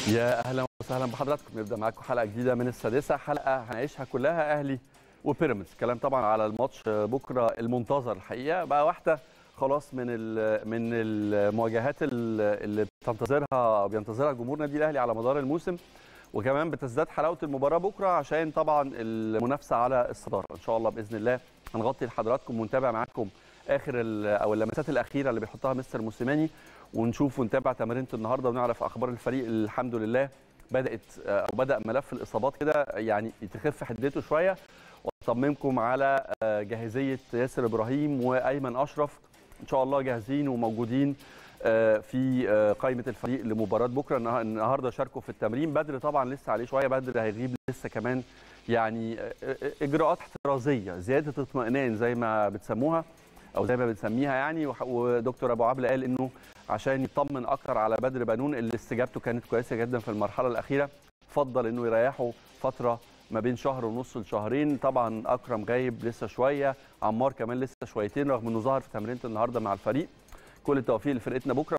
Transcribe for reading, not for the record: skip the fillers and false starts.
يا اهلا وسهلا بحضراتكم. نبدا معاكم حلقه جديده من السادسه، حلقه هنعيشها كلها اهلي وبيراميدز. كلام طبعا على الماتش بكره المنتظر الحقيقه، بقى واحده خلاص من المواجهات اللي بتنتظرها او بينتظرها جمهور نادي الاهلي على مدار الموسم، وكمان بتزداد حلاوه المباراه بكره عشان طبعا المنافسه على الصداره. ان شاء الله باذن الله هنغطي لحضراتكم ونتابع معاكم اخر او اللمسات الاخيره اللي بيحطها مستر موسيماني، ونشوف ونتابع تمرينه النهارده ونعرف اخبار الفريق. الحمد لله بدا ملف الاصابات كده يعني تخف حدته شويه، واطمنكم على جاهزيه ياسر ابراهيم وايمن اشرف. ان شاء الله جاهزين وموجودين في قائمه الفريق لمباراه بكره. النهارده شاركوا في التمرين. بدر طبعا لسه عليه شويه، بدر هيغيب لسه كمان، يعني اجراءات احترازيه، زياده اطمئنان زي ما بتسموها او زي ما بنسميها يعني. ودكتور ابو عبله قال انه عشان يطمن اكتر على بدر بنون اللي استجابته كانت كويسه جدا في المرحله الاخيره، فضل انه يريحه فتره ما بين شهر ونص لشهرين. طبعا اكرم غايب لسه شويه، عمار كمان لسه شويتين رغم انه ظهر في تمرينه النهارده مع الفريق. كل التوفيق لفرقتنا بكره.